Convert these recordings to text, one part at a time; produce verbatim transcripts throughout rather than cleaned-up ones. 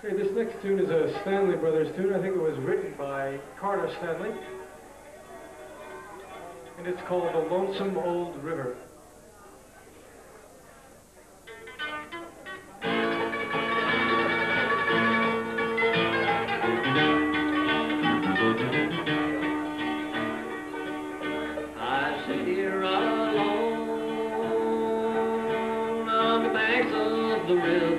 Okay, this next tune is a Stanley Brothers tune. I think it was written by Carter Stanley. And it's called The Lonesome Old River. I sit here alone on the banks of the river.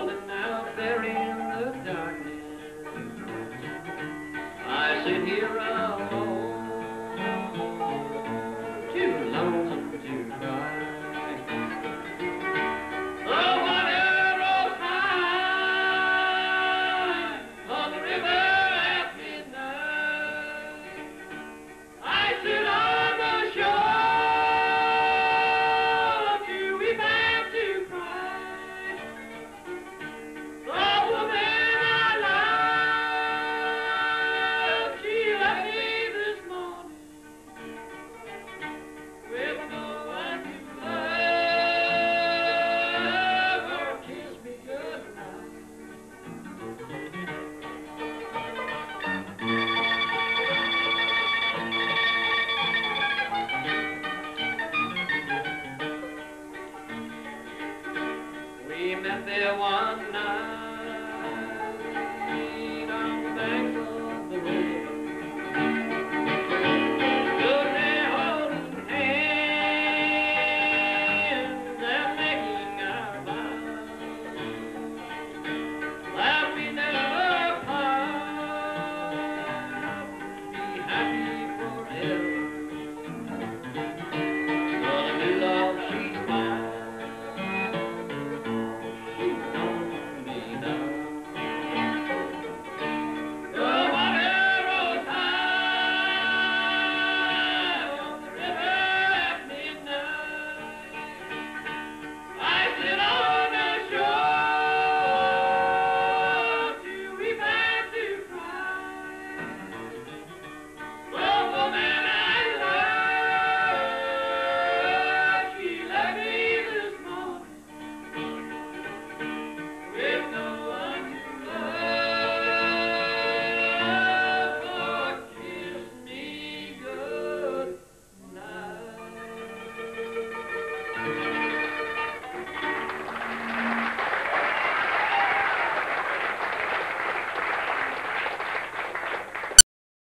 Here